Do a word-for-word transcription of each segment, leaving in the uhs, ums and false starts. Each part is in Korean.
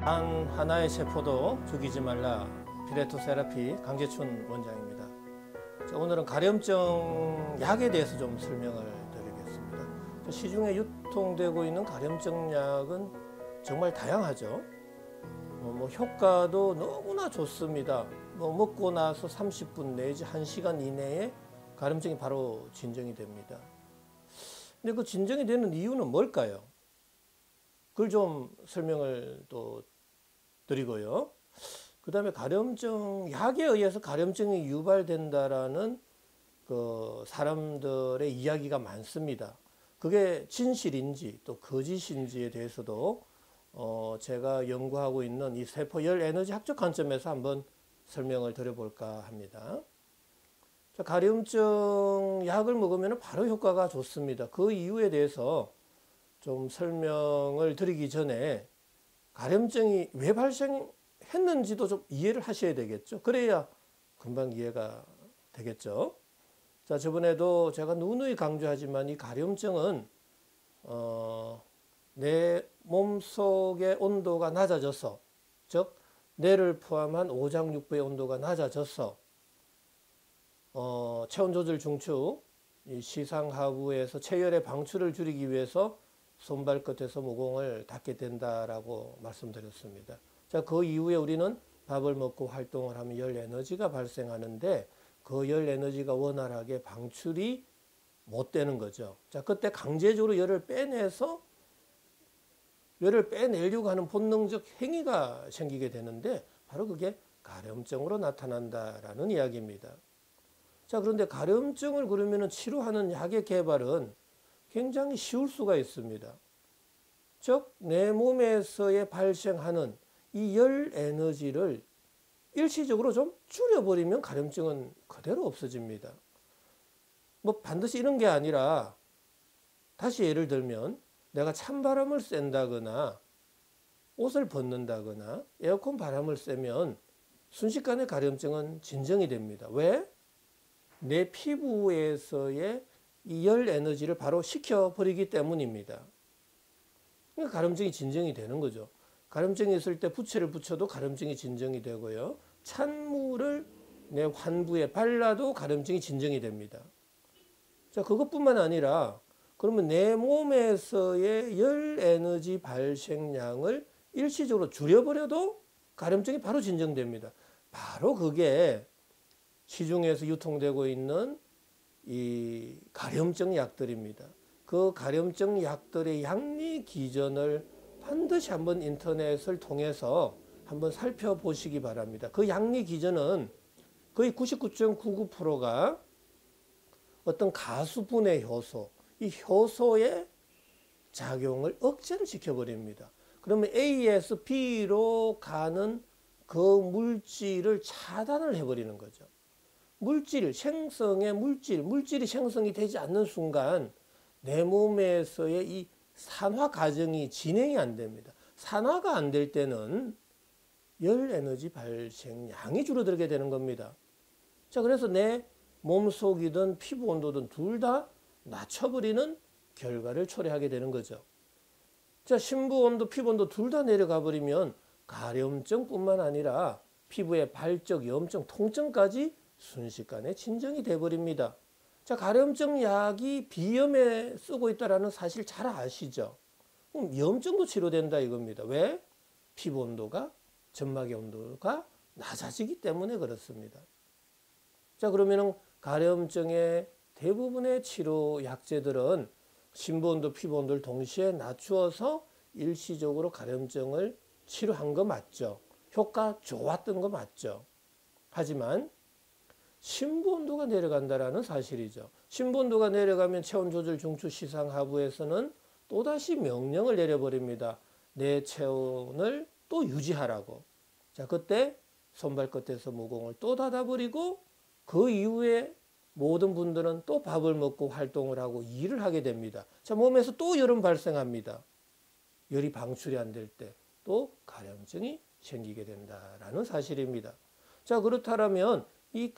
단 하나의 세포도 죽이지 말라. 피레토 세라피 강재춘 원장입니다. 자, 오늘은 가려움증 약에 대해서 좀 설명을 드리겠습니다. 자, 시중에 유통되고 있는 가려움증 약은 정말 다양하죠. 뭐, 뭐 효과도 너무나 좋습니다. 뭐 먹고 나서 삼십 분 내지 한 시간 이내에 가려움증이 바로 진정이 됩니다. 근데 그 진정이 되는 이유는 뭘까요? 그걸 좀 설명을 또 드리고요. 그 다음에 가려움증 약에 의해서 가려움증이 유발된다라는 그 사람들의 이야기가 많습니다. 그게 진실인지 또 거짓인지에 대해서도 어 제가 연구하고 있는 이 세포열 에너지 학적 관점에서 한번 설명을 드려볼까 합니다. 자, 가려움증 약을 먹으면 바로 효과가 좋습니다. 그 이유에 대해서 좀 설명을 드리기 전에 가려움증이 왜 발생했는지도 좀 이해를 하셔야 되겠죠. 그래야 금방 이해가 되겠죠. 자, 저번에도 제가 누누이 강조하지만 이 가려움증은 어, 내 몸속의 온도가 낮아져서, 즉 뇌를 포함한 오장육부의 온도가 낮아져서 어, 체온 조절 중추, 이 시상하부에서 체열의 방출을 줄이기 위해서 손발끝에서 모공을 닫게 된다라고 말씀드렸습니다. 자, 그 이후에 우리는 밥을 먹고 활동을 하면 열 에너지가 발생하는데 그 열 에너지가 원활하게 방출이 못 되는 거죠. 자, 그때 강제적으로 열을 빼내서 열을 빼내려고 하는 본능적 행위가 생기게 되는데 바로 그게 가려움증으로 나타난다라는 이야기입니다. 자, 그런데 가려움증을 그러면 치료하는 약의 개발은 굉장히 쉬울 수가 있습니다. 즉, 내 몸에서의 발생하는 이 열 에너지를 일시적으로 좀 줄여버리면 가려움증은 그대로 없어집니다. 뭐 반드시 이런 게 아니라, 다시 예를 들면 내가 찬바람을 쐰다거나 옷을 벗는다거나 에어컨 바람을 쐬면 순식간에 가려움증은 진정이 됩니다. 왜? 내 피부에서의 이 열 에너지를 바로 식혀버리기 때문입니다. 그러니까 가려움증이 진정이 되는 거죠. 가려움증이 있을 때 부채를 붙여도 가려움증이 진정이 되고요. 찬물을 내 환부에 발라도 가려움증이 진정이 됩니다. 자, 그것뿐만 아니라 그러면 내 몸에서의 열 에너지 발생량을 일시적으로 줄여버려도 가려움증이 바로 진정됩니다. 바로 그게 시중에서 유통되고 있는 이 가려움증 약들입니다. 그 가려움증 약들의 양리 기전을 반드시 한번 인터넷을 통해서 한번 살펴보시기 바랍니다. 그 양리 기전은 거의 구십구 점 구구 퍼센트가 어떤 가수분해 효소, 이 효소의 작용을 억제를 시켜버립니다. 그러면 A에서 B로 가는 그 물질을 차단을 해버리는 거죠. 물질, 생성의 물질, 물질이 생성이 되지 않는 순간 내 몸에서의 이 산화 과정이 진행이 안 됩니다. 산화가 안 될 때는 열 에너지 발생량이 줄어들게 되는 겁니다. 자, 그래서 내 몸속이든 피부 온도든 둘 다 낮춰버리는 결과를 초래하게 되는 거죠. 자, 심부 온도, 피부 온도 둘 다 내려가 버리면 가려움증뿐만 아니라 피부의 발적, 염증, 통증까지 순식간에 진정이 돼버립니다. 자, 가려움증 약이 비염에 쓰고 있다는 사실 잘 아시죠? 그럼 염증도 치료된다 이겁니다. 왜? 피부 온도가, 점막의 온도가 낮아지기 때문에 그렇습니다. 자, 그러면 가려움증의 대부분의 치료 약제들은 심부 온도, 피부 온도를 동시에 낮추어서 일시적으로 가려움증을 치료한 거 맞죠? 효과 좋았던 거 맞죠? 하지만 심부 온도가 내려간다는 사실이죠. 심부 온도가 내려가면 체온 조절 중추 시상 하부에서는 또다시 명령을 내려버립니다. 내 체온을 또 유지하라고. 자, 그때 손발끝에서 모공을 또 닫아버리고 그 이후에 모든 분들은 또 밥을 먹고 활동을 하고 일을 하게 됩니다. 자, 몸에서 또 열은 발생합니다. 열이 방출이 안 될 때 또 가려움증이 생기게 된다는 사실입니다. 자, 그렇다면 이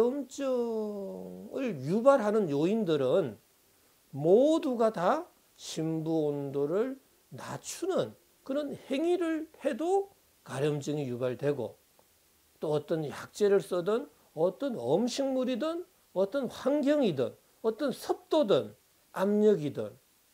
가려움증을 유발하는 요인들은 모두가 다 심부 온도를 낮추는 그런 행위를 해도 가려움증이 유발되고, 또 어떤 약재를 쓰든 어떤 음식물이든 어떤 환경이든 어떤 습도든 압력이든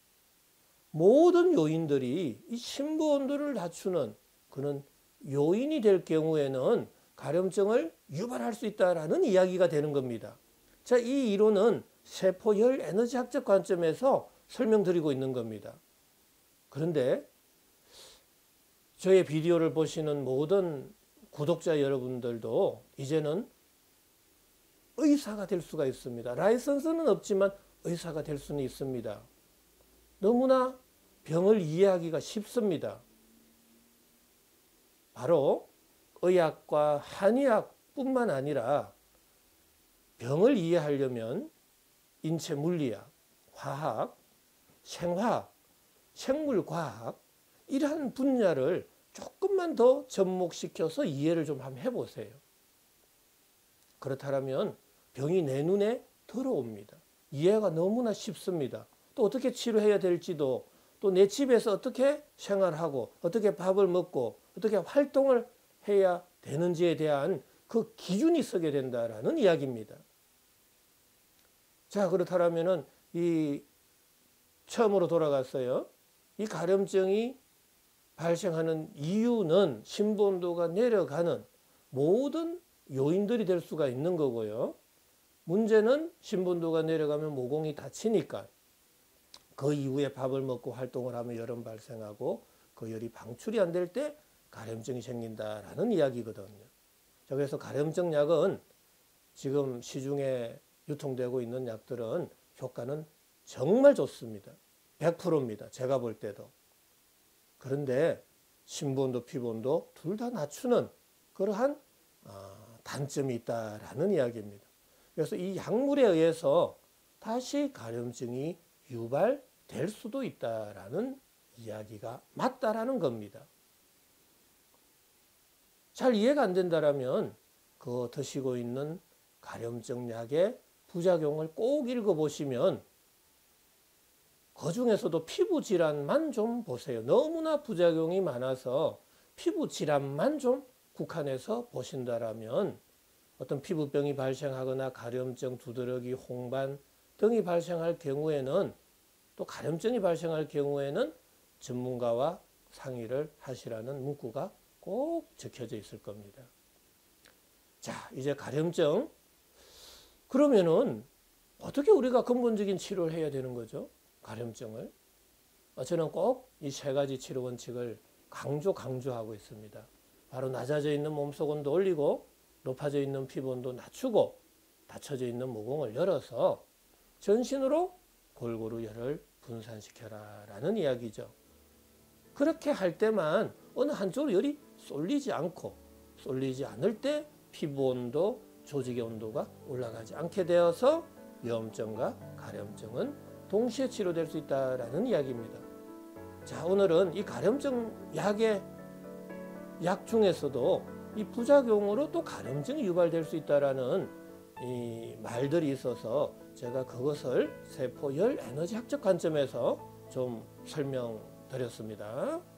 모든 요인들이 이 심부 온도를 낮추는 그런 요인이 될 경우에는 가려움증을 유발할 수 있다는 이야기가 되는 겁니다. 자, 이 이론은 세포열 에너지학적 관점에서 설명드리고 있는 겁니다. 그런데 저의 비디오를 보시는 모든 구독자 여러분들도 이제는 의사가 될 수가 있습니다. 라이선스는 없지만 의사가 될 수는 있습니다. 너무나 병을 이해하기가 쉽습니다. 바로 의학과 한의학뿐만 아니라 병을 이해하려면 인체 물리학, 화학, 생화학, 생물과학 이러한 분야를 조금만 더 접목시켜서 이해를 좀 한번 해보세요. 그렇다면 병이 내 눈에 들어옵니다. 이해가 너무나 쉽습니다. 또 어떻게 치료해야 될지도, 또 내 집에서 어떻게 생활하고 어떻게 밥을 먹고 어떻게 활동을 해야 되는지에 대한 그 기준이 서게 된다라는 이야기입니다. 자, 그렇다면 이 처음으로 돌아갔어요. 이 가려움증이 발생하는 이유는 심부 온도가 내려가는 모든 요인들이 될 수가 있는 거고요. 문제는 심부 온도가 내려가면 모공이 다치니까 그 이후에 밥을 먹고 활동을 하면 열은 발생하고 그 열이 방출이 안 될 때 가려움증이 생긴다라는 이야기거든요. 자, 그래서 가려움증 약은 지금 시중에 유통되고 있는 약들은 효과는 정말 좋습니다. 백 퍼센트입니다. 제가 볼 때도. 그런데 심부온도, 피부온도 둘 다 낮추는 그러한 단점이 있다라는 이야기입니다. 그래서 이 약물에 의해서 다시 가려움증이 유발될 수도 있다라는 이야기가 맞다라는 겁니다. 잘 이해가 안 된다라면 그 드시고 있는 가려움증 약의 부작용을 꼭 읽어보시면 그 중에서도 피부 질환만 좀 보세요. 너무나 부작용이 많아서 피부 질환만 좀 국한해서 보신다라면 어떤 피부병이 발생하거나 가려움증, 두드러기, 홍반 등이 발생할 경우에는, 또 가려움증이 발생할 경우에는 전문가와 상의를 하시라는 문구가 꼭 적혀져 있을 겁니다. 자, 이제 가려움증. 그러면은 어떻게 우리가 근본적인 치료를 해야 되는 거죠? 가려움증을. 저는 꼭 이 세 가지 치료 원칙을 강조 강조하고 있습니다. 바로 낮아져 있는 몸속 온도 올리고, 높아져 있는 피부 온도 낮추고, 닫혀져 있는 모공을 열어서 전신으로 골고루 열을 분산시켜라 라는 이야기죠. 그렇게 할 때만 어느 한쪽으로 열이 쏠리지 않고, 쏠리지 않을 때 피부 온도, 조직의 온도가 올라가지 않게 되어서 염증과 가려움증은 동시에 치료될 수 있다는 이야기입니다. 자, 오늘은 이 가려움증 약의 약 중에서도 이 부작용으로 또 가려움증이 유발될 수 있다는 이 말들이 있어서 제가 그것을 세포열 에너지학적 관점에서 좀 설명드렸습니다.